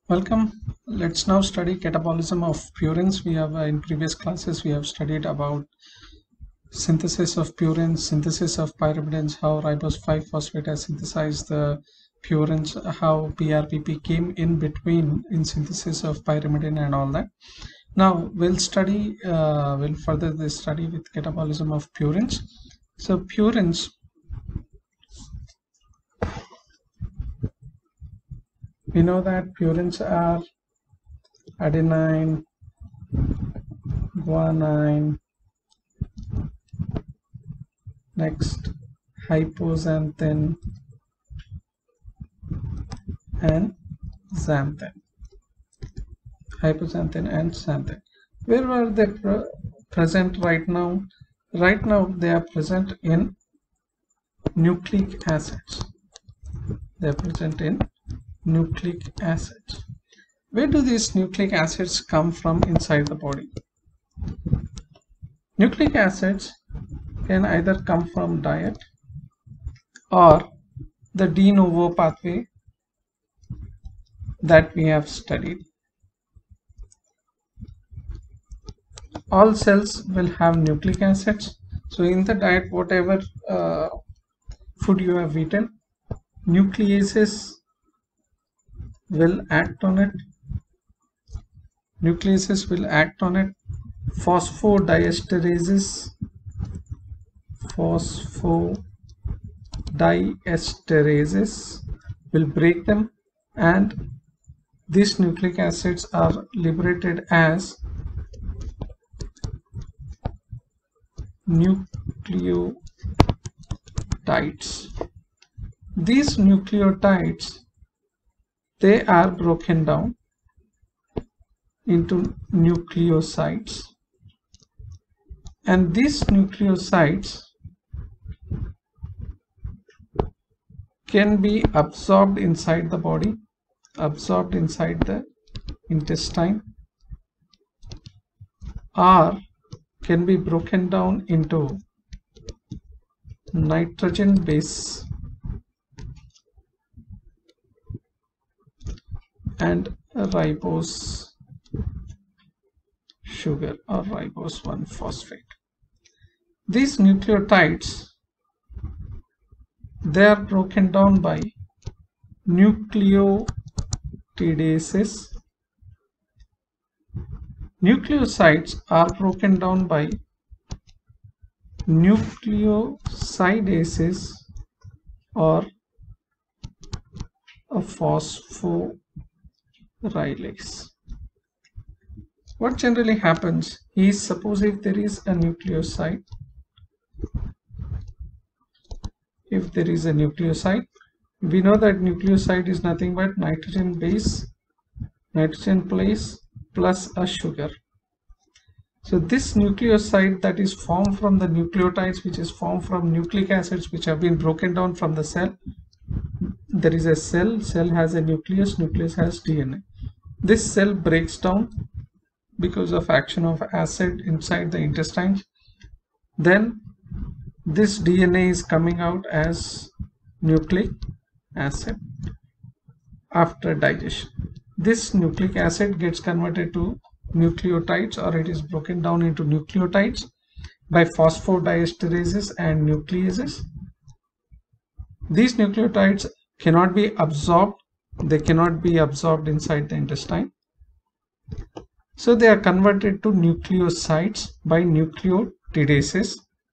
Welcome. Let's now study catabolism of purines. We have in previous classes we have studied about synthesis of purines, synthesis of pyrimidines, how ribose 5-phosphate has synthesized the purines, how PRPP came in between in synthesis of pyrimidine and all that. Now we'll further this study with catabolism of purines. So purines, we know that purines are adenine, guanine, next hypoxanthine and xanthine. Hypoxanthine and xanthine. Where were they present right now? Right now they are present in nucleic acids. They are present in nucleic acids. Where do these nucleic acids come from inside the body? Nucleic acids can either come from diet or the de novo pathway that we have studied. All cells will have nucleic acids. So in the diet, whatever food you have eaten, nucleases will act on it. Nucleases will act on it. Phosphodiesterases will break them, and these nucleic acids are liberated as nucleotides. These nucleotides, they are broken down into nucleosides, and these nucleosides can be absorbed inside the body, absorbed inside the intestine, or can be broken down into nitrogen base and ribose sugar or ribose 1-phosphate. These nucleotides, they are broken down by nucleotidases. Nucleosides are broken down by nucleosidases or a phosphorylase. What generally happens is, suppose if there is a nucleoside, we know that nucleoside is nothing but nitrogen base, nitrogen place plus a sugar. So this nucleoside that is formed from the nucleotides, which is formed from nucleic acids which have been broken down from the cell. There is a cell has a nucleus has DNA. This cell breaks down because of action of acid inside the intestines. Then this DNA is coming out as nucleic acid after digestion. This nucleic acid gets converted to nucleotides, or it is broken down into nucleotides by phosphodiesterases and nucleases. These nucleotides cannot be absorbed. They cannot be absorbed inside the intestine. So they are converted to nucleosides by nucleotidases.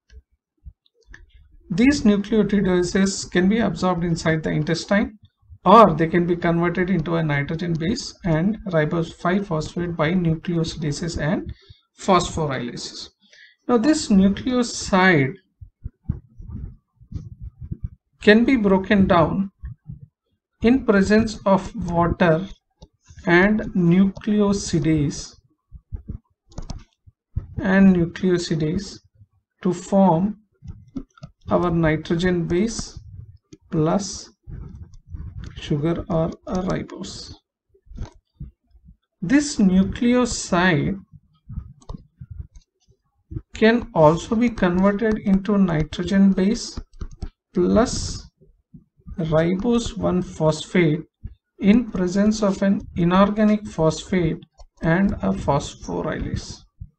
These nucleotidases can be absorbed inside the intestine, or they can be converted into a nitrogen base and ribose 5-phosphate by nucleosidases and phosphorylases. Now this nucleoside can be broken down in presence of water and nucleosidase to form our nitrogen base plus sugar or a ribose. This nucleoside can also be converted into nitrogen base plus ribose 1-phosphate in presence of an inorganic phosphate and a phosphorylase.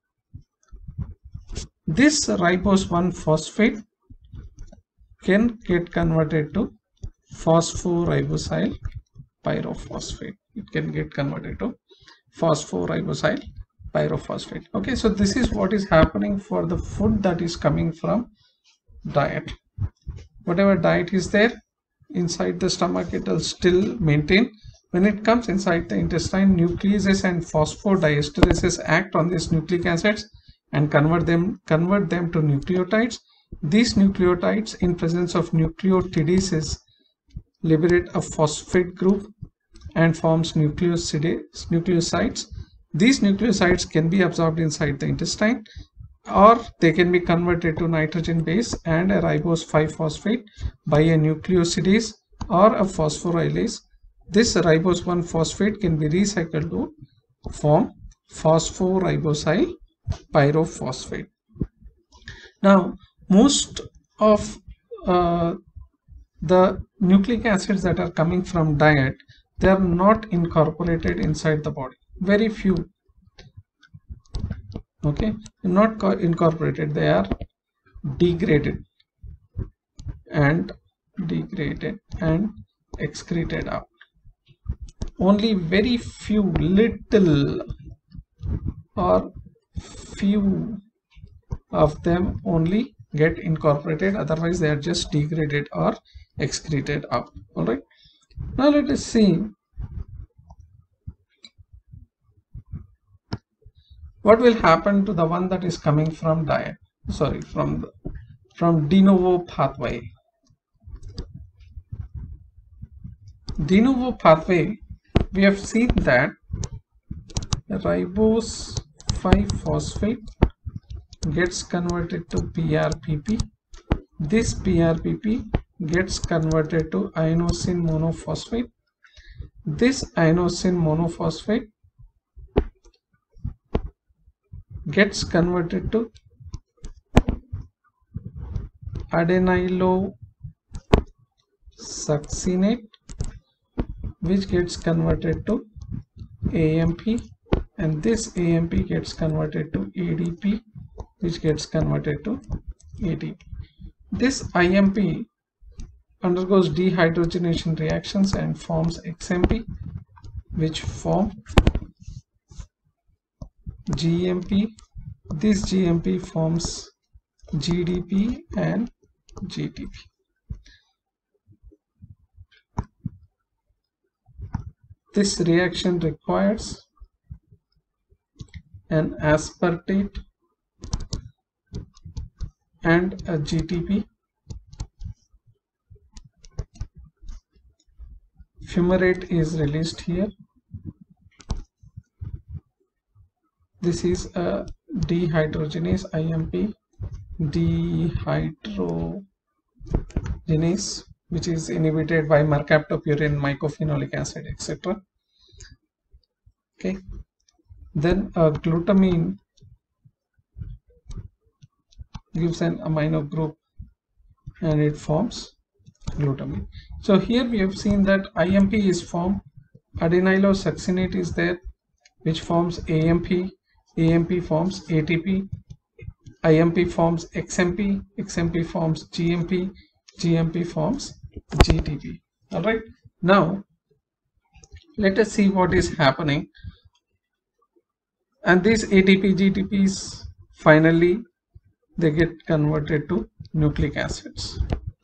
This ribose 1 phosphate can get converted to phosphoribosyl pyrophosphate. It can get converted to phosphoribosyl pyrophosphate. Okay, so this is what is happening for the food that is coming from diet. Whatever diet is there inside the stomach, it will still maintain. When it comes inside the intestine, nucleases and phosphodiesterase act on these nucleic acids and convert them to nucleotides. These nucleotides, in presence of nucleotidases, liberate a phosphate group and forms nucleosides. These nucleosides can be absorbed inside the intestine, or they can be converted to nitrogen base and a ribose 5-phosphate by a nucleosidase or a phosphorylase. This ribose 1 phosphate can be recycled to form phosphoribosyl pyrophosphate. Now, most of the nucleic acids that are coming from diet, they are not incorporated inside the body. Very few. Okay, not incorporated, they are degraded and excreted out. Only very few, little or few of them only get incorporated, otherwise they are just degraded or excreted out. All right, now let us see what will happen to the one that is coming from diet, from de novo pathway. De novo pathway, we have seen that ribose 5-phosphate gets converted to PRPP. This PRPP gets converted to inosine monophosphate. This inosine monophosphate gets converted to adenylosuccinate, which gets converted to AMP, and this AMP gets converted to ADP, which gets converted to ATP. This IMP undergoes dehydrogenation reactions and forms XMP, which form GMP. This GMP forms GDP and GTP. This reaction requires an aspartate and a GTP. Fumarate is released here. This is a dehydrogenase, IMP dehydrogenase, which is inhibited by mercaptopurine, mycophenolic acid, etc. Okay, then glutamine gives an amino group and it forms glutamine. So here we have seen that IMP is formed, adenylosuccinate is there, which forms AMP, AMP forms ATP, IMP forms XMP, XMP forms GMP, GMP forms GTP. All right, now let us see what is happening. And these ATP, GTPs, finally they get converted to nucleic acids.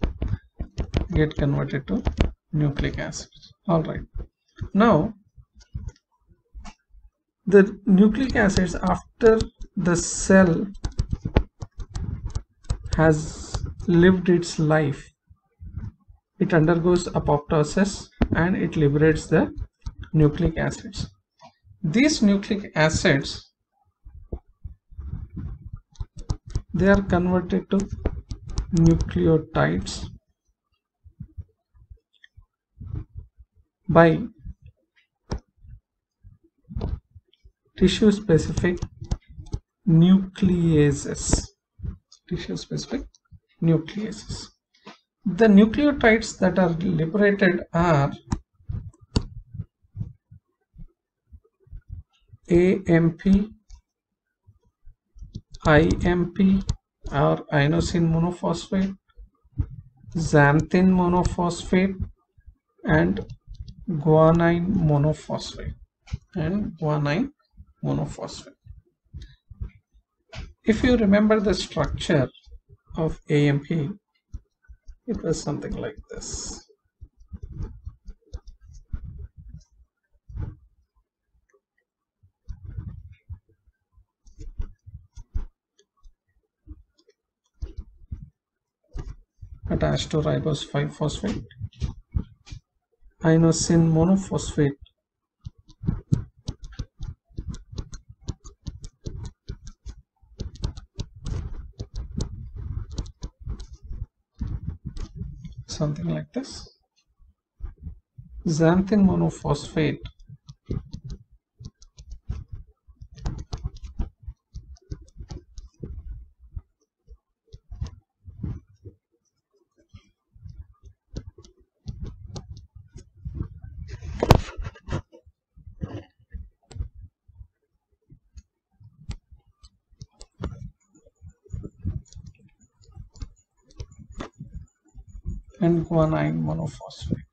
All right, now the nucleic acids, after the cell has lived its life, it undergoes apoptosis and it liberates the nucleic acids. These nucleic acids, they are converted to nucleotides by tissue specific nucleases. The nucleotides that are liberated are AMP, IMP or inosine monophosphate, xanthine monophosphate and guanine monophosphate If you remember the structure of AMP, it was something like this. Attached to ribose 5-phosphate, inosine monophosphate, something like this, xanthine monophosphate, and guanine monophosphate.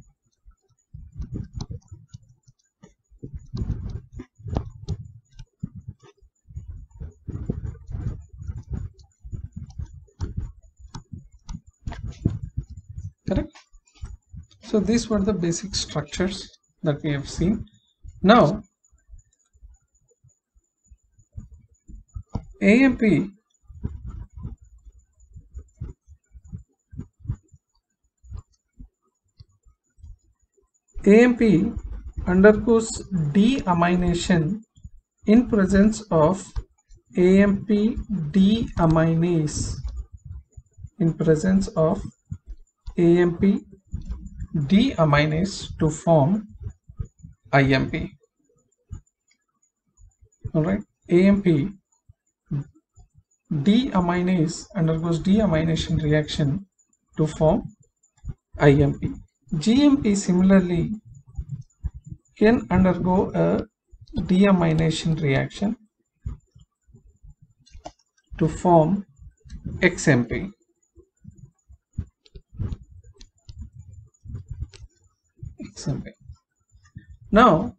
Correct? So these were the basic structures that we have seen. Now AMP undergoes deamination in presence of AMP deaminase, to form IMP. Alright, AMP deaminase undergoes deamination reaction to form IMP. GMP similarly can undergo a deamination reaction to form XMP. Now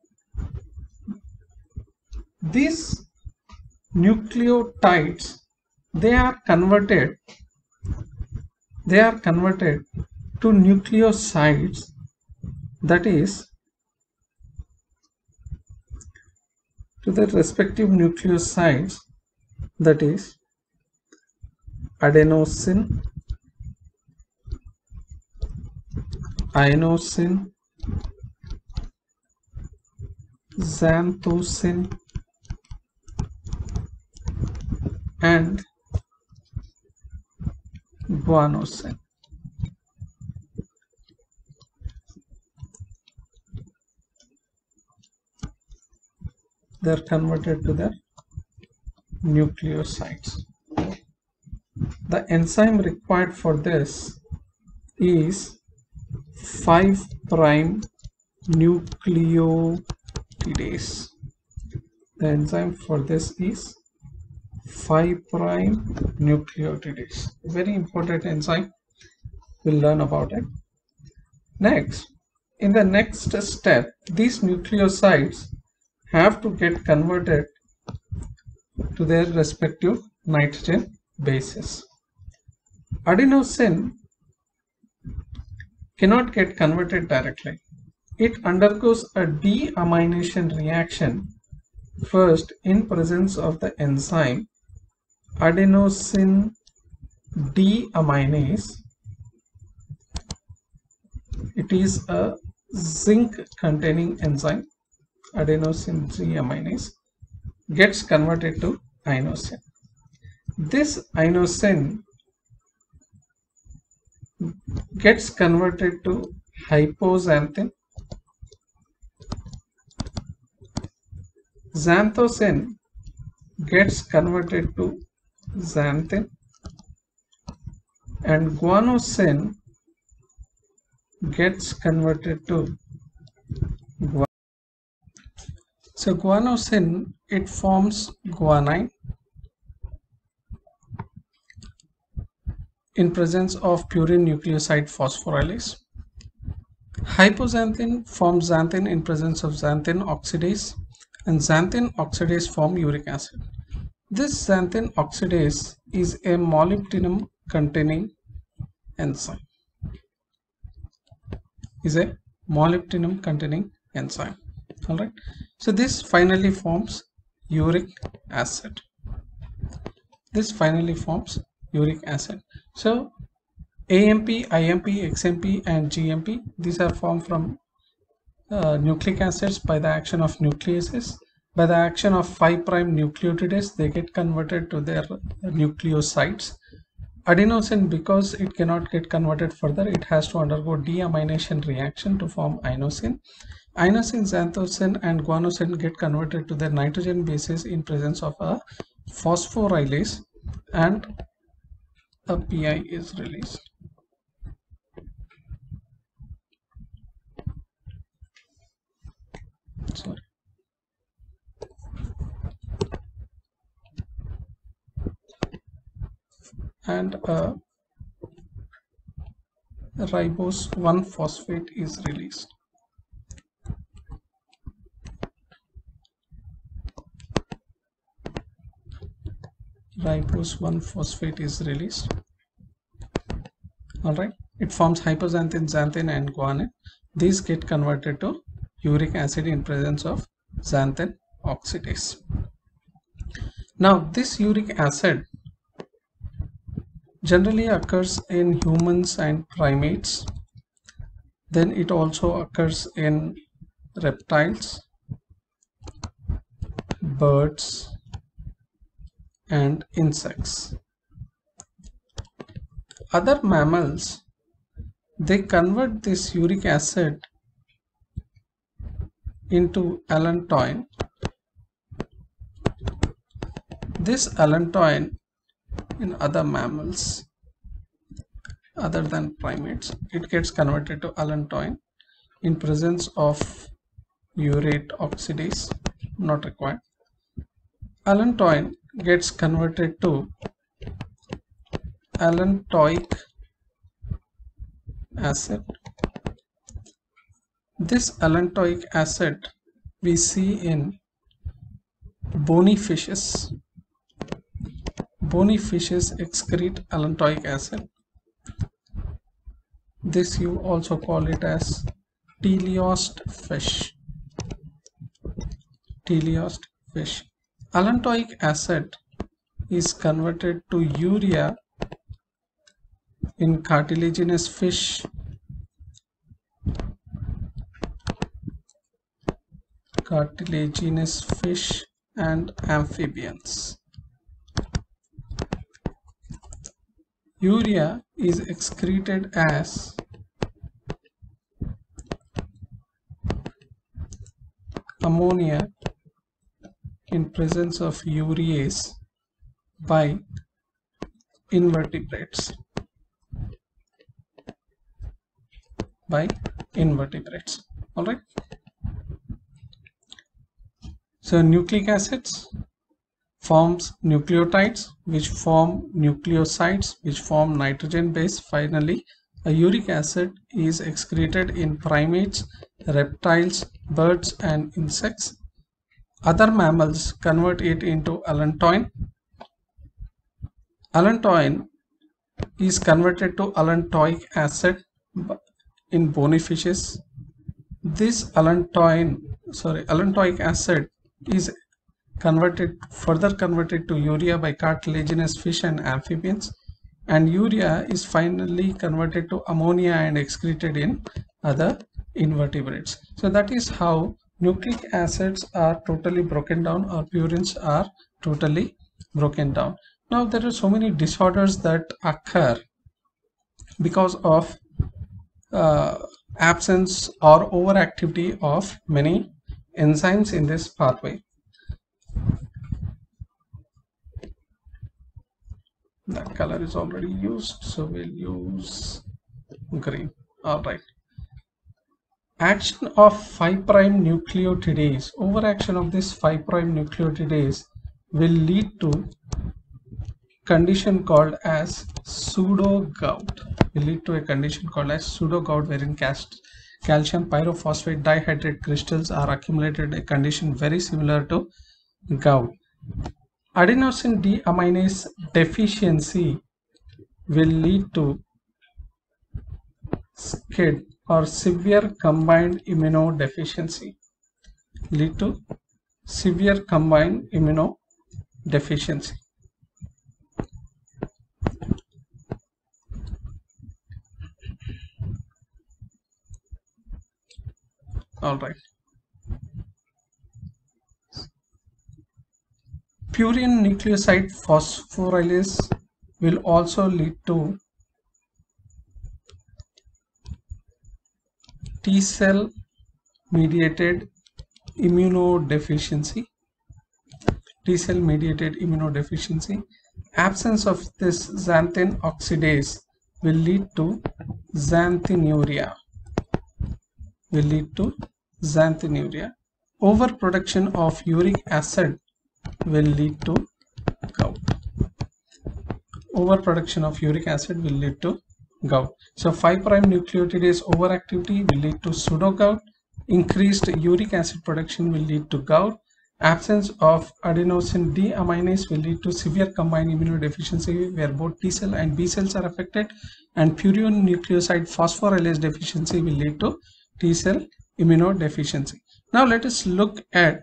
these nucleotides, they are converted to nucleosides, that is to the respective nucleosides, that is adenosine, inosine, xanthosine and guanosine. They are converted to their nucleosides. The enzyme required for this is 5' nucleotidase. The enzyme for this is 5' nucleotidase. Very important enzyme. We'll learn about it. Next, in the next step, these nucleosides have to get converted to their respective nitrogen bases. Adenosine cannot get converted directly. It undergoes a deamination reaction first in presence of the enzyme adenosine deaminase. It is a zinc containing enzyme. Adenosine deaminase gets converted to inosine. This inosine gets converted to hypoxanthine. Xanthosine gets converted to xanthine, and guanosine gets converted to guanine. So guanosine, it forms guanine in presence of purine nucleoside phosphorylase. Hypoxanthine forms xanthine in presence of xanthine oxidase, and xanthine oxidase form uric acid. This xanthine oxidase is a molybdenum containing enzyme. Alright. So this finally forms uric acid. So AMP, IMP, XMP and GMP, these are formed from nucleic acids by the action of nucleases. By the action of 5' nucleotidase, they get converted to their nucleosides. Adenosine, because it cannot get converted further, it has to undergo deamination reaction to form inosine. Inosine, xanthosine and guanosine get converted to their nitrogen bases in presence of a phosphorylase, and a PI is released. And a ribose 1-phosphate is released. Alright, it forms hypoxanthine, xanthine and guanine. These get converted to uric acid in presence of xanthine oxidase. Now this uric acid generally occurs in humans and primates. Then it also occurs in reptiles, birds and insects. Other mammals, they convert this uric acid into allantoin. This allantoin in other mammals other than primates, it gets converted to allantoin in presence of urate oxidase, not required. Allantoin gets converted to allantoic acid. This allantoic acid we see in bony fishes. Bony fishes excrete allantoic acid. This you also call it as teleost fish. Allantoic acid is converted to urea in cartilaginous fish, and amphibians. Urea is excreted as ammonia in presence of urease by invertebrates. Alright. So nucleic acids forms nucleotides, which form nucleosides, which form nitrogen base. Finally, a uric acid is excreted in primates, reptiles, birds and insects. Other mammals convert it into allantoin. Allantoin is converted to allantoic acid in bony fishes. This allantoic acid is further converted to urea by cartilaginous fish and amphibians, and urea is finally converted to ammonia and excreted in other invertebrates. So that is how nucleic acids are totally broken down, or purines are totally broken down. Now there are so many disorders that occur because of absence or overactivity of many enzymes in this pathway. That color is already used, so we'll use green. All right. Action of 5' nucleotidase, overaction of this 5' nucleotidase will lead to condition called as pseudo gout. Will lead to a condition called as pseudo gout, wherein calcium pyrophosphate dihydrate crystals are accumulated, a condition very similar to gout. Adenosine deaminase deficiency will lead to SCID or severe combined immunodeficiency. Lead to severe combined immunodeficiency. All right. Purine nucleoside phosphorylase will also lead to T cell mediated immunodeficiency. T cell mediated immunodeficiency. Absence of this xanthine oxidase will lead to xanthinuria. Overproduction of uric acid will lead to gout. Overproduction of uric acid will lead to gout. So 5' nucleotidase overactivity will lead to pseudo gout. Increased uric acid production will lead to gout. Absence of adenosine deaminase will lead to severe combined immunodeficiency, where both T cell and B cells are affected, and purine nucleoside phosphorylase deficiency will lead to T cell immunodeficiency. Now let us look at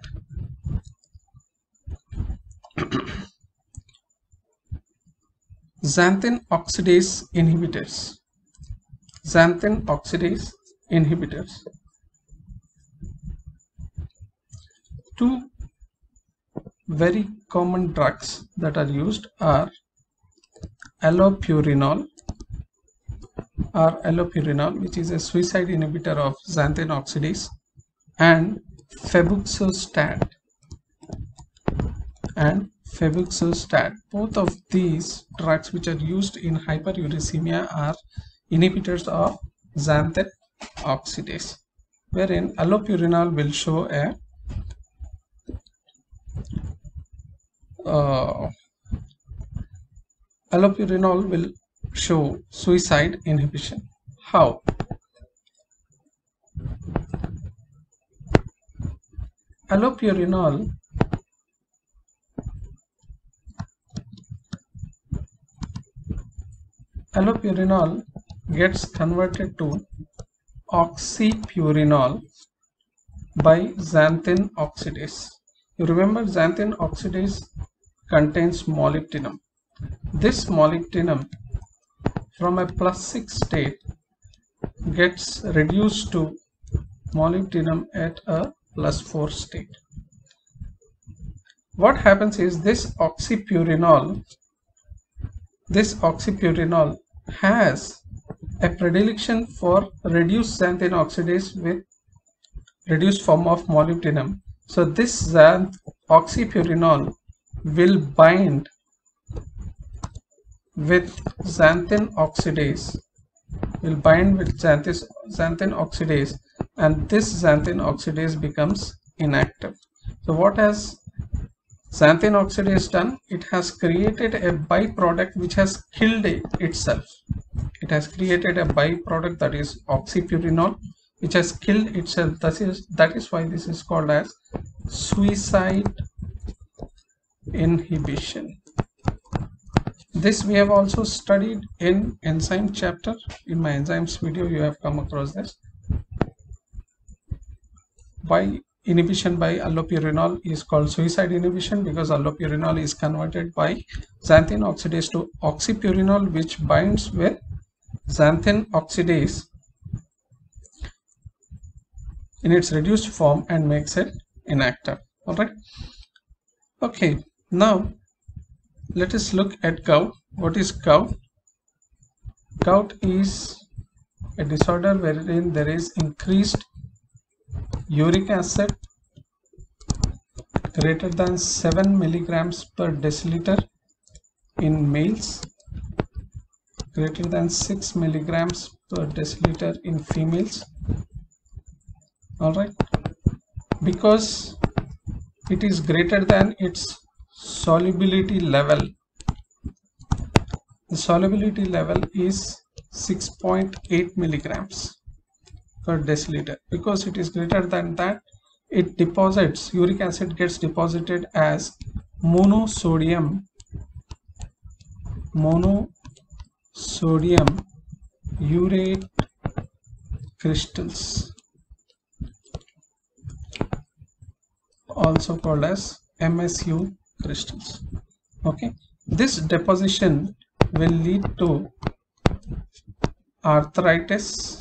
xanthine oxidase inhibitors. Xanthine oxidase inhibitors. Two very common drugs that are used are allopurinol, which is a suicide inhibitor of xanthine oxidase, and febuxostat. Both of these drugs, which are used in hyperuricemia, are inhibitors of xanthine oxidase, wherein allopurinol will show a suicide inhibition. How? Allopurinol gets converted to oxypurinol by xanthine oxidase. You remember, xanthine oxidase contains molybdenum. This molybdenum from a +6 state gets reduced to molybdenum at a +4 state. What happens is this oxypurinol has a predilection for reduced xanthine oxidase with reduced form of molybdenum. So this oxypurinol will bind with xanthine oxidase, and this xanthine oxidase becomes inactive. So what has xanthine oxidase done? It has created a byproduct which has killed itself. It has created a byproduct, that is oxypurinol, which has killed itself. That is why this is called as suicide inhibition. This we have also studied in enzyme chapter. In my enzymes video you have come across this. Inhibition by allopurinol is called suicide inhibition, because allopurinol is converted by xanthine oxidase to oxypurinol, which binds with xanthine oxidase in its reduced form and makes it inactive. All right. Okay, now let us look at gout. What is gout? Gout is a disorder wherein there is increased uric acid greater than 7 milligrams per deciliter in males, greater than 6 milligrams per deciliter in females, all right, because it is greater than its solubility level. The solubility level is 6.8 milligrams per deciliter. Because it is greater than that, it deposits, uric acid gets deposited as monosodium urate crystals, also called as MSU crystals. Okay, this deposition will lead to arthritis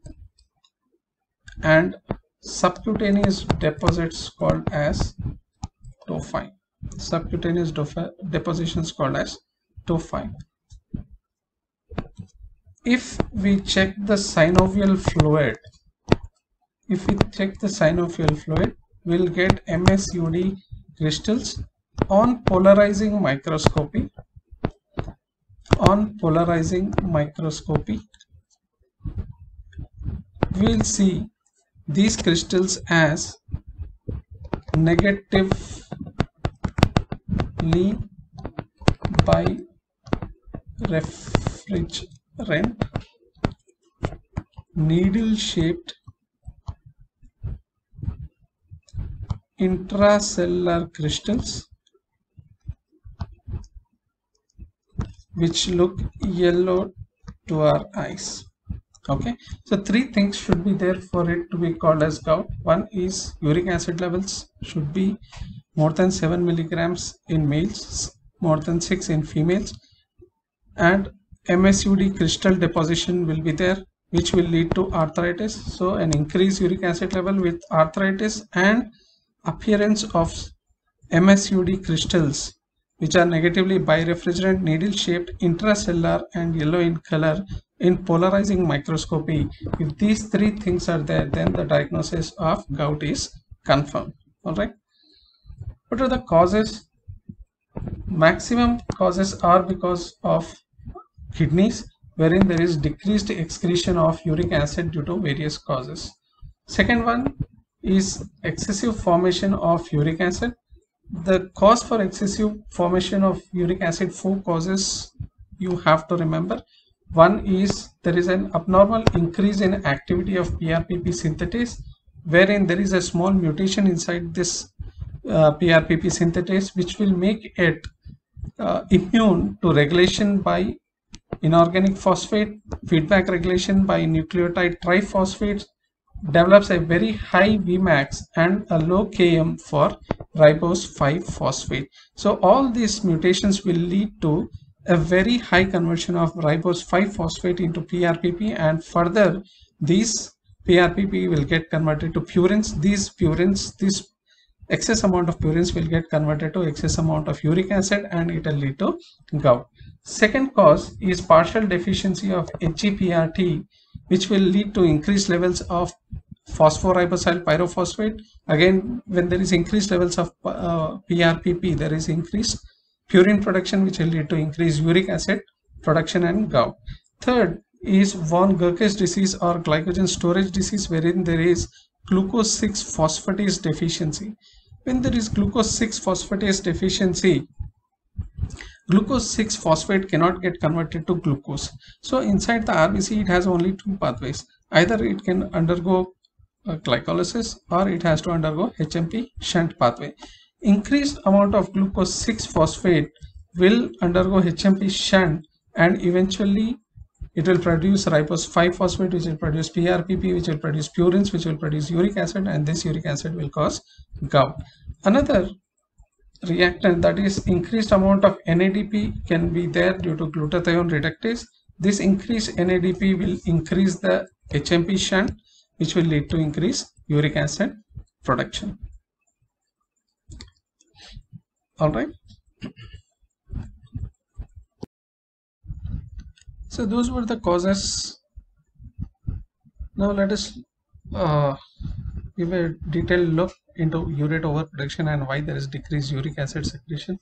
and subcutaneous deposits called as tophi. Subcutaneous depositions called as tophi. If we check the synovial fluid, we'll get MSUD crystals on polarizing microscopy. We'll see these crystals as negatively birefringent, needle-shaped intracellular crystals which look yellow to our eyes. Okay, so three things should be there for it to be called as gout. One is uric acid levels should be more than 7 milligrams in males, more than 6 in females, and MSUD crystal deposition will be there, which will lead to arthritis. So an increased uric acid level with arthritis and appearance of MSUD crystals which are negatively birefringent, needle-shaped, intracellular and yellow in color in polarizing microscopy. If these three things are there, then the diagnosis of gout is confirmed. All right. What are the causes? Maximum causes are because of kidneys, wherein there is decreased excretion of uric acid due to various causes. Second one is excessive formation of uric acid. The cause for excessive formation of uric acid, 4 causes you have to remember. One is there is an abnormal increase in activity of PRPP synthetase, wherein there is a small mutation inside this PRPP synthetase which will make it immune to regulation by inorganic phosphate, feedback regulation by nucleotide triphosphates, develops a very high Vmax and a low Km for ribose 5-phosphate. So all these mutations will lead to a very high conversion of ribose 5-phosphate into PRPP, and further these PRPP will get converted to purines. These purines, this excess amount of purines will get converted to excess amount of uric acid, and it will lead to gout. Second cause is partial deficiency of HGPRT, which will lead to increased levels of phosphoribosyl pyrophosphate. Again, when there is increased levels of PRPP, there is increased purine production, which will lead to increased uric acid production and gout. Third is von Gurke's disease or glycogen storage disease, wherein there is glucose 6 phosphatase deficiency. When there is glucose 6 phosphatase deficiency, glucose 6 phosphate cannot get converted to glucose. So inside the RBC, it has only 2 pathways. Either it can undergo glycolysis or it has to undergo HMP shunt pathway. Increased amount of glucose 6 phosphate will undergo HMP shunt, and eventually it will produce ribose 5-phosphate, which will produce PRPP, which will produce purines, which will produce uric acid, and this uric acid will cause gout. Another reactant, that is increased amount of NADP, can be there due to glutathione reductase. This increased NADP will increase the HMP shunt, which will lead to increased uric acid production. All right. So those were the causes. Now let us give a detailed look into urate overproduction and why there is decreased uric acid secretion.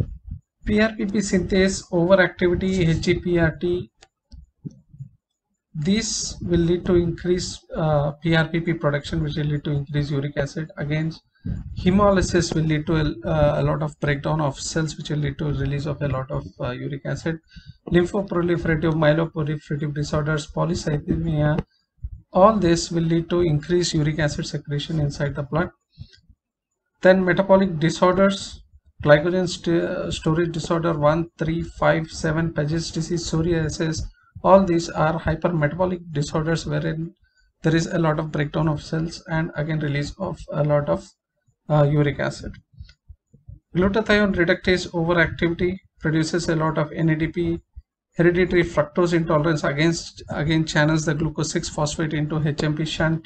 PRPP synthase overactivity, HGPRT These will lead to increase PRPP production, which will lead to increased uric acid. Again, hemolysis will lead to a lot of breakdown of cells, which will lead to release of a lot of uric acid. Lymphoproliferative, myeloproliferative disorders, polycythemia, all this will lead to increased uric acid secretion inside the blood. Then metabolic disorders, glycogen storage disorder 1, 3, 5, 7, Paget's disease, psoriasis, all these are hypermetabolic disorders wherein there is a lot of breakdown of cells and again release of a lot of uric acid. Glutathione reductase overactivity produces a lot of NADP. Hereditary fructose intolerance again channels the glucose 6-phosphate into HMP shunt.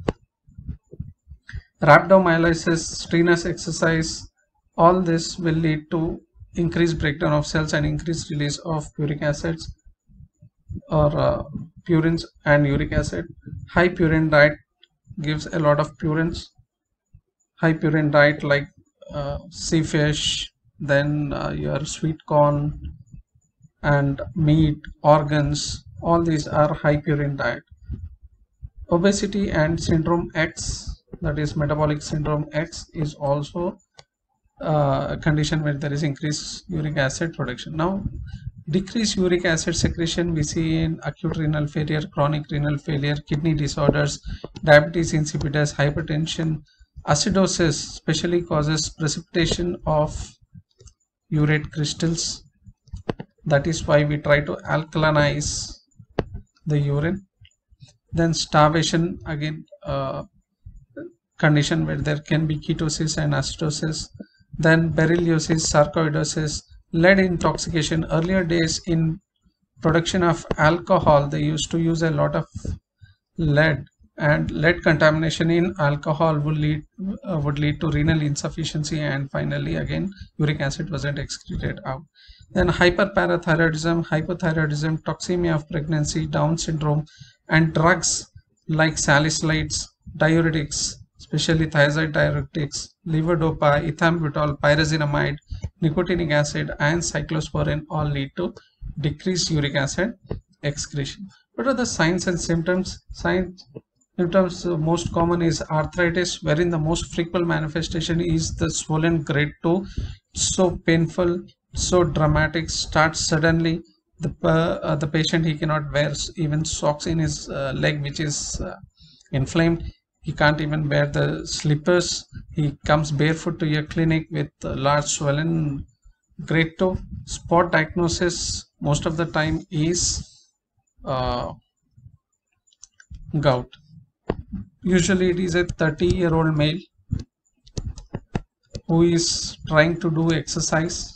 Rhabdomyolysis, strenuous exercise, all this will lead to increased breakdown of cells and increased release of uric acids or purines and uric acid. High purine diet gives a lot of purines. High purine diet like sea fish, then your sweet corn and meat, organs, all these are high purine diet. Obesity and syndrome X, that is metabolic syndrome X, is also a condition where there is increased uric acid production. Now, decreased uric acid secretion we see in acute renal failure, chronic renal failure, kidney disorders, diabetes insipidus, hypertension. Acidosis especially causes precipitation of urate crystals. That is why we try to alkalinize the urine. Then starvation, again condition where there can be ketosis and acidosis. Then berylliosis, sarcoidosis, lead intoxication. Earlier days in production of alcohol, they used to use a lot of lead, and lead contamination in alcohol would lead to renal insufficiency, and finally again uric acid wasn't excreted out. Then hyperparathyroidism, hypothyroidism, toxemia of pregnancy, Down syndrome, and drugs like salicylates, diuretics, especially thiazide diuretics, levodopa, ethambutol, pyrazinamide, nicotinic acid, and cyclosporine all lead to decreased uric acid excretion. What are the signs and symptoms? Symptoms most common is arthritis, wherein the most frequent manifestation is the swollen grade 2, so painful, so dramatic, starts suddenly. The patient, he cannot wear even socks in his leg, which is inflamed. He can't even wear the slippers. He comes barefoot to your clinic with large swollen grade 2. Spot diagnosis most of the time is gout. Usually it is a 30-year-old male who is trying to do exercise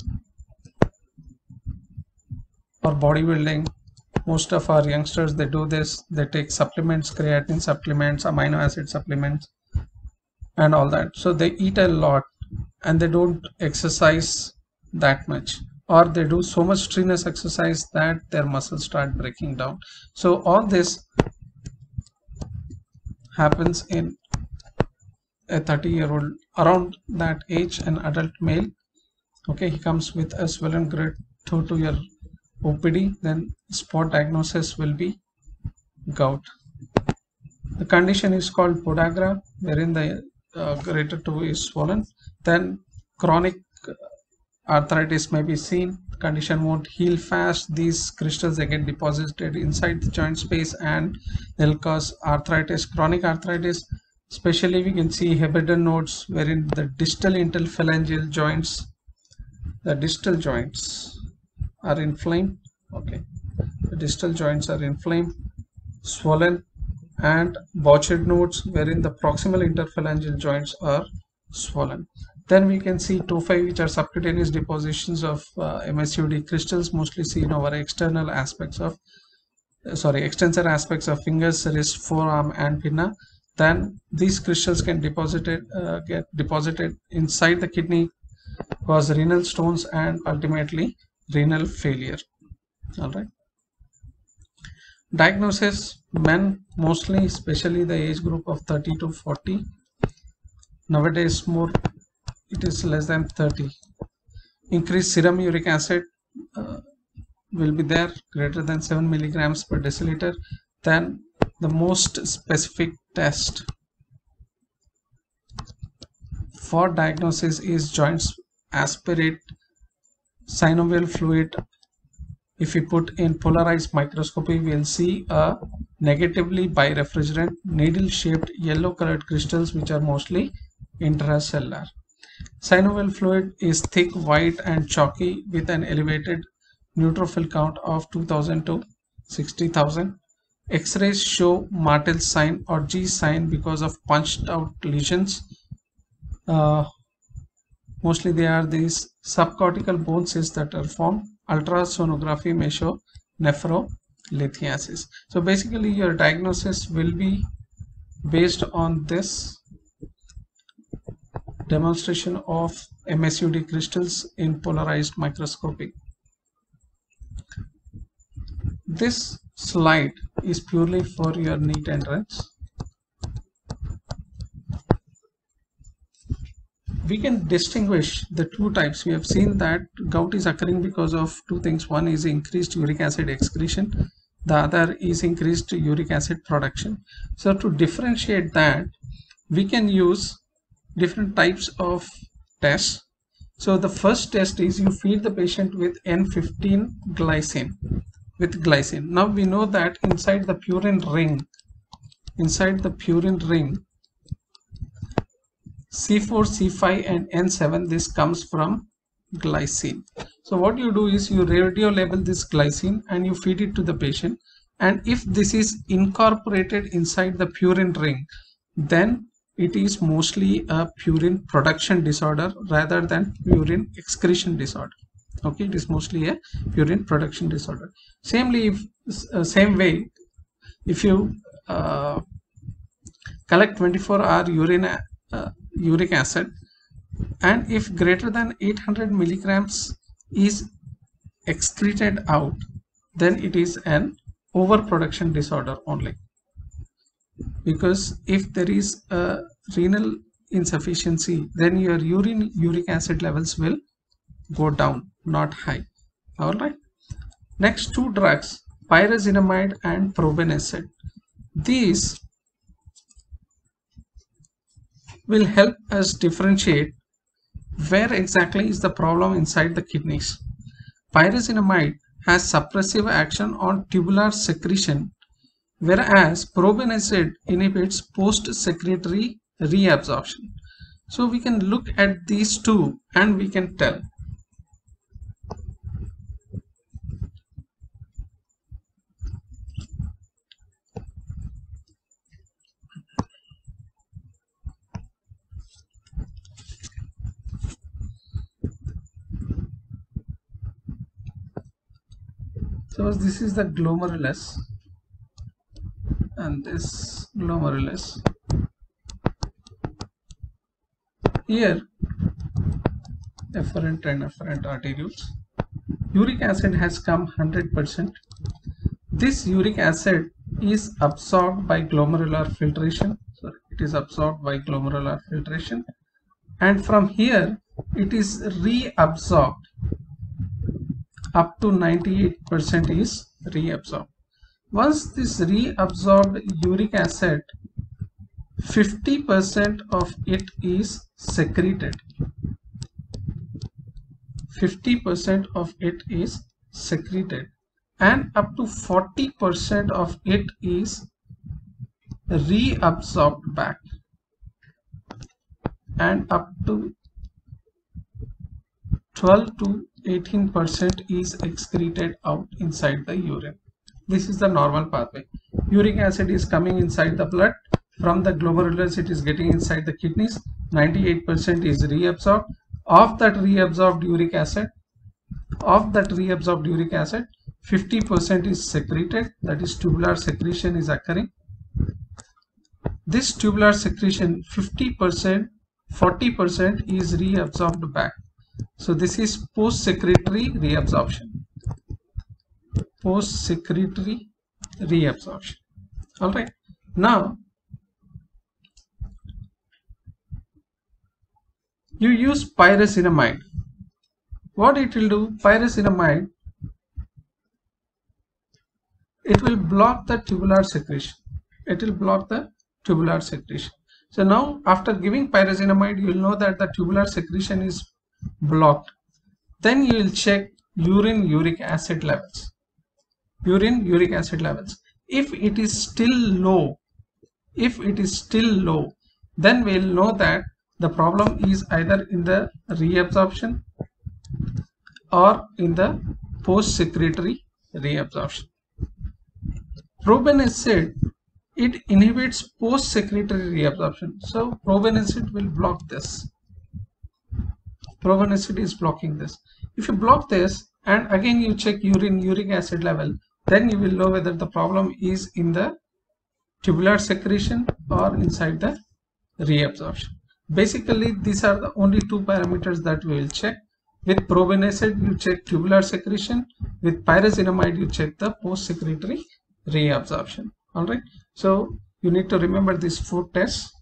or bodybuilding. Most of our youngsters, they do this. They take supplements, creatine supplements, amino acid supplements, and all that. So they eat a lot and they don't exercise that much, or they do so much strenuous exercise that their muscles start breaking down. So all this happens in a 30-year-old, around that age, an adult male. Okay, he comes with a swollen grade 2 to your OPD, then spot diagnosis will be gout. The condition is called podagra, wherein the greater 2 is swollen. Then chronic arthritis may be seen. The condition won't heal fast. These crystals, they get deposited inside the joint space and they'll cause arthritis. Chronic arthritis, especially we can see Heberden nodes, wherein the distal interphalangeal joints, the distal joints are inflamed. Okay, the distal joints are inflamed, swollen, and botched nodes, wherein the proximal interphalangeal joints are swollen. Then we can see tophi, which are subcutaneous depositions of MSUD crystals, mostly seen over external aspects of extensor aspects of fingers, wrist, forearm, and pinna. Then these crystals can get deposited inside the kidney, cause renal stones, and ultimately renal failure. All right. Diagnosis: men mostly, especially the age group of 30 to 40. Nowadays more it is less than 30. Increased serum uric acid will be there, greater than 7 milligrams per deciliter. then the most specific test for diagnosis is joints aspirate synovial fluid. If we put in polarized microscopy, we'll see a negatively birefrigerant needle shaped yellow colored crystals which are mostly intracellular. Synovial fluid is thick, white and chalky with an elevated neutrophil count of 2000 to 60,000. X-rays show Martel sign or G sign because of punched out lesions. Mostly they are these subcortical bone cysts that are formed. Ultrasonography may show nephrolithiasis. So basically your diagnosis will be based on this demonstration of MSUD crystals in polarized microscopy. This slide is purely for your NEET entrance. We can distinguish the two types. We have seen that gout is occurring because of two things. One is increased uric acid excretion, the other is increased uric acid production. So to differentiate that, we can use different types of tests. So the first test is you feed the patient with N15 glycine with glycine. Now we know that inside the purine ring C4, C5 and N7, this comes from glycine. So what you do is you radio label this glycine and you feed it to the patient, and if this is incorporated inside the purine ring, then it is mostly a purine production disorder rather than purine excretion disorder. Okay, it is mostly a purine production disorder. Same way, if you collect 24-hour uric acid, and if greater than 800 milligrams is excreted out, then it is an overproduction disorder only, because if there is a renal insufficiency, then your uric acid levels will go down, not high. All right, next two drugs, pyrazinamide and probenecid. These will help us differentiate where exactly is the problem inside the kidneys. Pyrazinamide has suppressive action on tubular secretion, whereas probenecid inhibits post-secretory reabsorption. So we can look at these two and we can tell. So this is the glomerulus and this glomerulus. Here efferent and efferent arterioles. Uric acid has come 100%. This uric acid is absorbed by glomerular filtration. Sorry, it is absorbed by glomerular filtration, and from here it is reabsorbed. Up to 98% is reabsorbed. Once this reabsorbed uric acid, 50% of it is secreted. 50% of it is secreted, and up to 40% of it is reabsorbed back, and up to 12 to 18% is excreted out inside the urine. This is the normal pathway. Uric acid is coming inside the blood. From the glomerulus it is getting inside the kidneys. 98% is reabsorbed. Of that reabsorbed uric acid, 50% is secreted, that is tubular secretion is occurring. This tubular secretion, 50%, 40% is reabsorbed back. So this is post-secretory reabsorption. Post-secretory reabsorption. All right. Now you use pyrazinamide. What it will do? Pyrazinamide it will block the tubular secretion. It will block the tubular secretion. So now after giving pyrazinamide, you will know that the tubular secretion is blocked. Then you will check urine uric acid levels. Urine uric acid levels. If it is still low, then we will know that the problem is either in the reabsorption or in the post-secretory reabsorption. Probenecid, it inhibits post-secretory reabsorption. So probenecid will block this. Probenecid is blocking this. If you block this and again you check urine uric acid level, then you will know whether the problem is in the tubular secretion or inside the reabsorption. Basically, these are the only two parameters that we will check. With probenecid, you check tubular secretion. With pyrazinamide, you check the post-secretory reabsorption. All right. So you need to remember these 4 tests.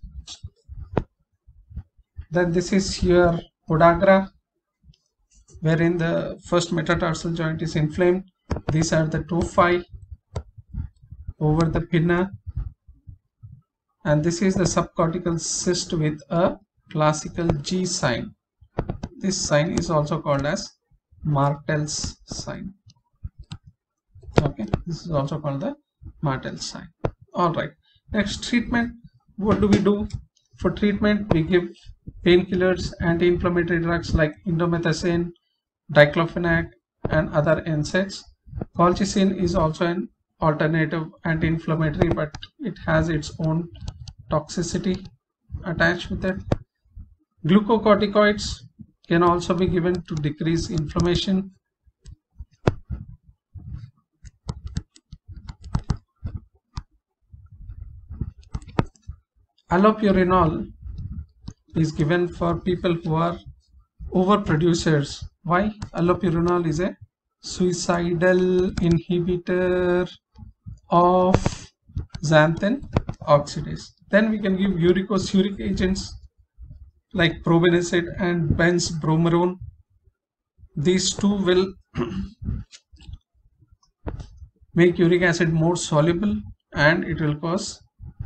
Then this is your podagra, wherein the first metatarsal joint is inflamed. These are the tophi over the pinna, and this is the subcortical cyst with a classical G sign. This sign is also called as Martel's sign. Okay, this is also called the Martel's sign. All right. Next, treatment. What do we do for treatment? We give painkillers, anti-inflammatory drugs like indomethacin, diclofenac, and other NSAIDs. Colchicine is also an alternative anti-inflammatory, but it has its own toxicity attached with it. Glucocorticoids can also be given to decrease inflammation. Allopurinol is given for people who are overproducers. Why? Allopurinol is a suicidal inhibitor of xanthan oxidase. Then we can give uricosuric agents like probenecid and benzbromarone. These two will make uric acid more soluble and it will cause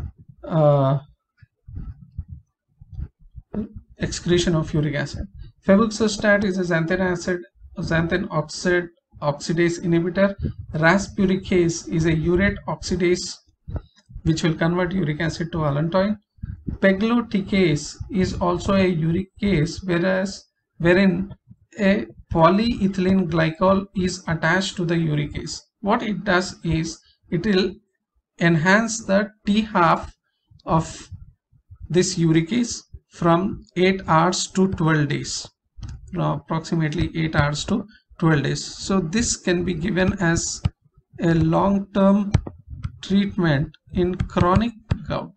excretion of uric acid. Febuxostat is a xanthan oxidase inhibitor. Raspuricase is a urate oxidase which will convert uric acid to allantoin. Pegloticase is also a uricase, wherein a polyethylene glycol is attached to the uricase. What it does is it will enhance the T half of this uricase from 8 hours to 12 days. Approximately 8 hours to 12 days. So this can be given as a long-term treatment in chronic gout.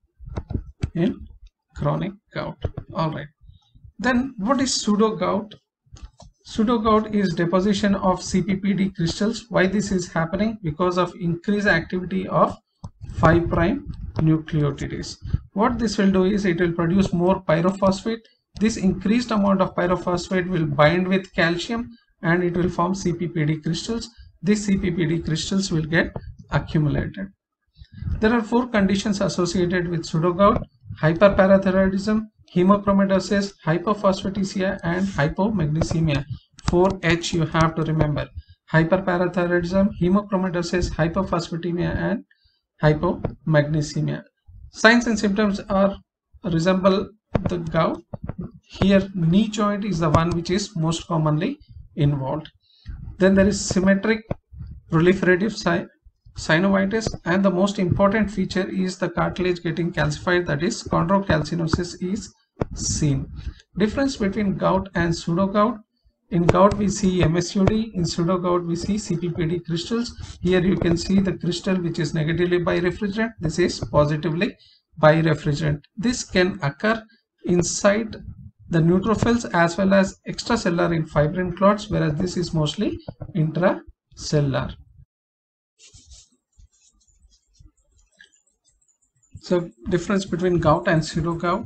All right. Then what is pseudo gout? Pseudo gout is deposition of CPPD crystals. Why this is happening? Because of increased activity of 5' nucleotidase. What this will do is it will produce more pyrophosphate. This increased amount of pyrophosphate will bind with calcium and it will form CPPD crystals. These CPPD crystals will get accumulated. There are 4 conditions associated with pseudo gout: hyperparathyroidism, hemochromatosis, hypophosphatemia, and hypomagnesemia. 4H you have to remember: hyperparathyroidism, hemochromatosis, hypophosphatemia, and hypomagnesemia. Signs and symptoms are resemble the gout. Here knee joint is the one which is most commonly involved. Then there is symmetric proliferative synovitis, and the most important feature is the cartilage getting calcified, that is chondrocalcinosis is seen. Difference between gout and pseudo gout: in gout we see MSUD, in pseudo gout we see CPPD crystals. Here you can see the crystal which is negatively birefrigerant, this is positively birefrigerant. This can occur inside the neutrophils as well as extracellular in fibrin clots, whereas this is mostly intracellular. So difference between gout and pseudo gout: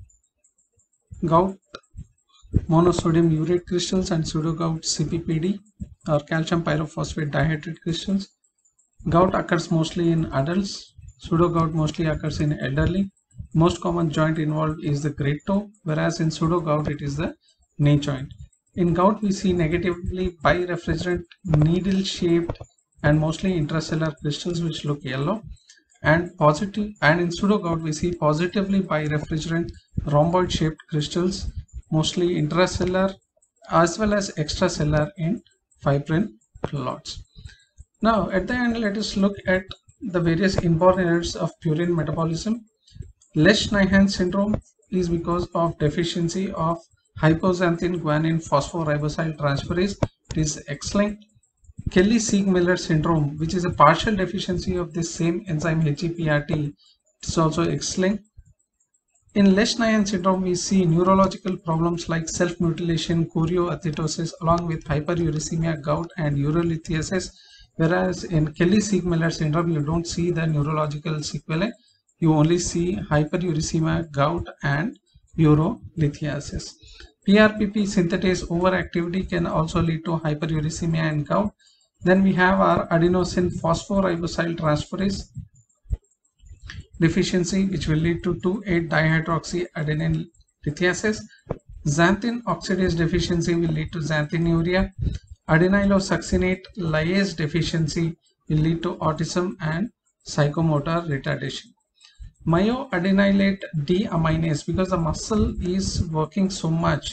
gout monosodium urate crystals and pseudo gout CPPD or calcium pyrophosphate dihydrate crystals. Gout occurs mostly in adults. Pseudo-gout mostly occurs in elderly. Most common joint involved is the great toe, whereas in pseudo-gout it is the knee joint. In gout we see negatively birefrigerant needle-shaped and mostly intracellular crystals which look yellow, and in pseudo-gout we see positively birefrigerant rhomboid-shaped crystals, mostly intracellular as well as extracellular in fibrin clots. Now at the end, let us look at the various inborn errors of purine metabolism. Lesch-Nyhan syndrome is because of deficiency of hypoxanthine guanine phosphoribosyl transferase. It is X-linked. Kelly-Siegmiller syndrome, which is a partial deficiency of this same enzyme HGPRT, it is also X-linked. In Lesch-Nyhan syndrome, we see neurological problems like self-mutilation, chorioathetosis, along with hyperuricemia, gout, and urolithiasis. Whereas in Kelly-Siegmiller syndrome, you don't see the neurological sequelae. You only see hyperuricemia, gout, and urolithiasis. PRPP synthetase overactivity can also lead to hyperuricemia and gout. Then we have our adenosine phosphoribosyl transferase deficiency, which will lead to 2,8-dihydroxyadenine lithiasis. Xanthine oxidase deficiency will lead to xanthinuria. Adenylosuccinate lyase deficiency will lead to autism and psychomotor retardation. Myoadenylate deaminase, because the muscle is working so much,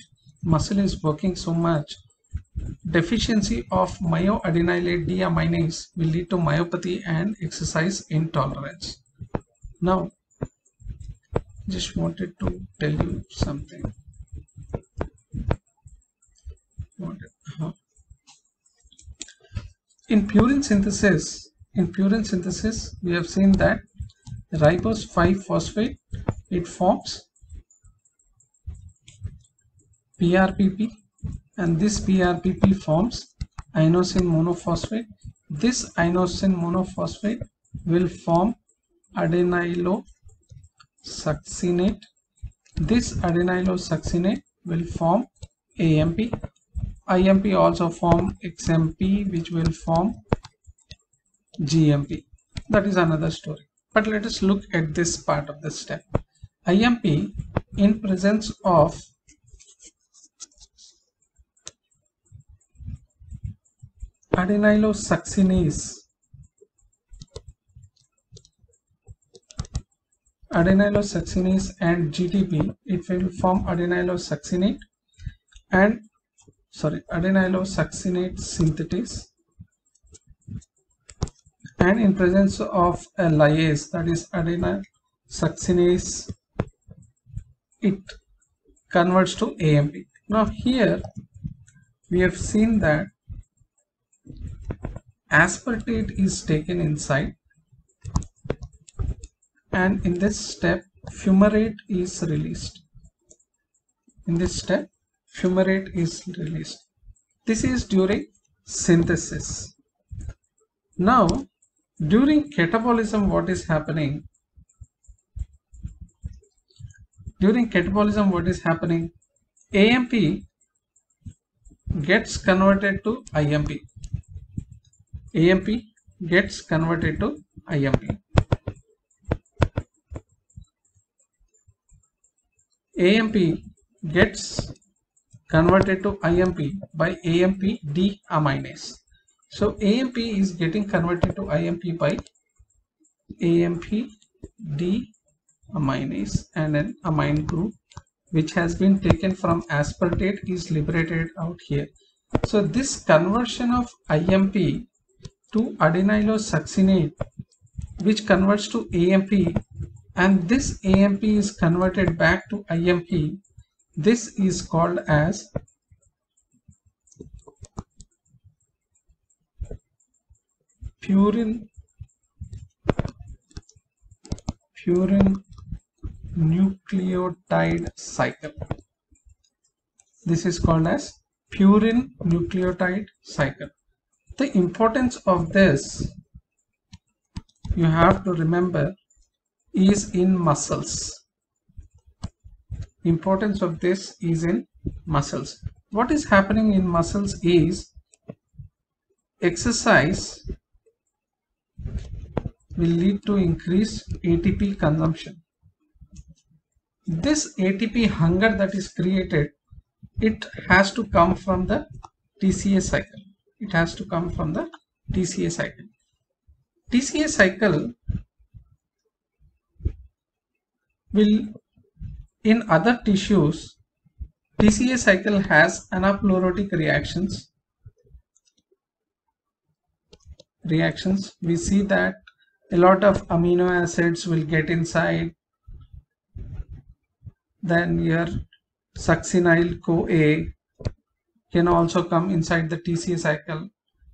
deficiency of myoadenylate deaminase will lead to myopathy and exercise intolerance. Now, just wanted to tell you something. In purine synthesis, we have seen that ribose 5-phosphate, it forms PRPP, and this PRPP forms inosine monophosphate. This inosine monophosphate will form adenylosuccinate. This adenylosuccinate will form AMP. IMP also form XMP, which will form GMP. That is another story. But let us look at this part of the step. IMP, in presence of adenylosuccinase and GTP, it will form adenylosuccinate synthetase, and in presence of a lyase, that is adenylosuccinase, it converts to AMP. Now here we have seen that aspartate is taken inside, and in this step fumarate is released. This is during synthesis. Now during catabolism, what is happening? AMP gets converted to IMP. AMP gets converted to IMP. AMP gets converted to IMP by AMP deaminase. So AMP is getting converted to IMP by AMP deaminase, and an amine group which has been taken from aspartate is liberated out here. So this conversion of IMP to adenylosuccinate, which converts to AMP, and this AMP is converted back to IMP, this is called as purine nucleotide cycle. This is called as purine nucleotide cycle. The importance of this, you have to remember, is in muscles. Importance of this is in muscles. What is happening in muscles is exercise will lead to increased ATP consumption. This ATP hunger that is created, it has to come from the TCA cycle. It has to come from the TCA cycle. TCA cycle will, in other tissues, TCA cycle has anaplerotic reactions. We see that a lot of amino acids will get inside. Then your succinyl CoA can also come inside the TCA cycle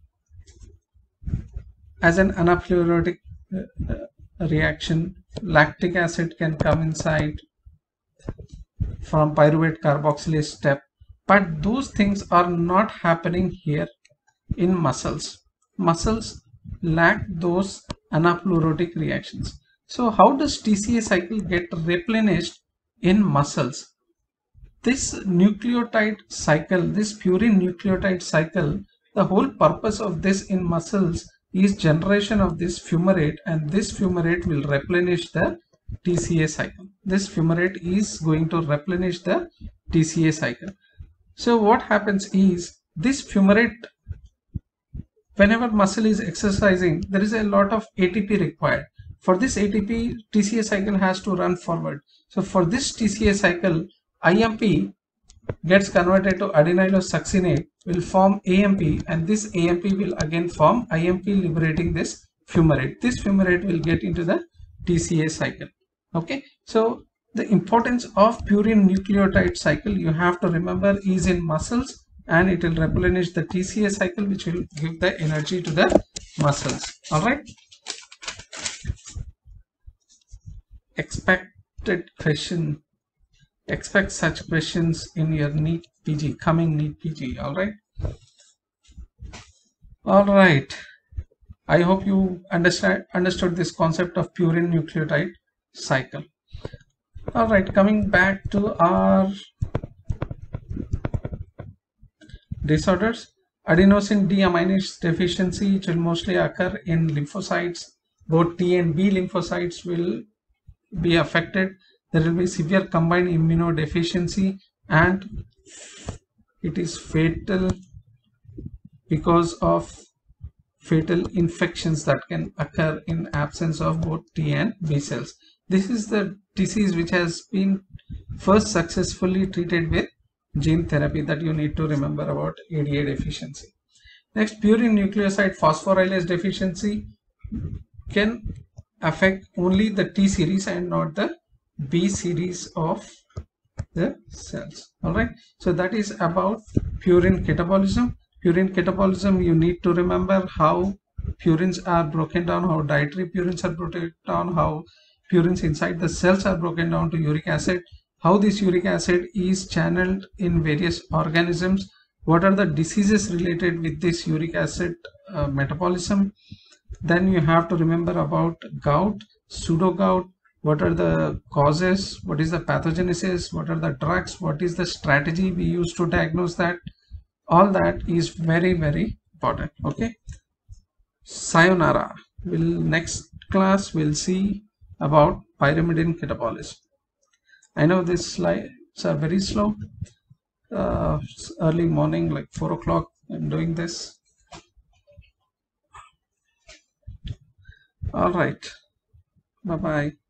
as an anaplerotic reaction. Lactic acid can come inside from pyruvate carboxylase step, but those things are not happening here in muscles. Muscles lack those anaplerotic reactions. So how does TCA cycle get replenished in muscles? This nucleotide cycle, this purine nucleotide cycle, the whole purpose of this in muscles is generation of this fumarate, and this fumarate will replenish the TCA cycle. This fumarate is going to replenish the TCA cycle. So what happens is, this fumarate, whenever muscle is exercising, there is a lot of ATP required. For this ATP, TCA cycle has to run forward. So for this TCA cycle, IMP gets converted to adenylosuccinate, will form AMP, and this AMP will again form IMP, liberating this fumarate. This fumarate will get into the TCA cycle. Okay, so the importance of purine nucleotide cycle, you have to remember, is in muscles, and it will replenish the TCA cycle, which will give the energy to the muscles. All right. Expected question. Expect such questions in your NEET PG, coming NEET PG. All right. All right. I hope you understood this concept of purine nucleotide cycle. All right. Coming back to our disorders, adenosine deaminase deficiency, it will mostly occur in lymphocytes. Both T and B lymphocytes will be affected. There will be severe combined immunodeficiency, and it is fatal because of fatal infections that can occur in absence of both T and B cells. This is the disease which has been first successfully treated with gene therapy, that you need to remember about ADA deficiency. Next, purine nucleoside phosphorylase deficiency can affect only the T series and not the B series of the cells. All right, so that is about purine catabolism. Purine catabolism, you need to remember how purines are broken down, how dietary purines are broken down, how purines inside the cells are broken down to uric acid, how this uric acid is channeled in various organisms, what are the diseases related with this uric acid metabolism. Then you have to remember about gout, pseudo gout, what are the causes, what is the pathogenesis, what are the drugs, what is the strategy we use to diagnose that. All that is very, very important. Okay, sayonara. Next class we'll see about pyrimidine catabolism. I know these slides are very slow. Early morning, like 4 o'clock, I'm doing this. All right, bye bye.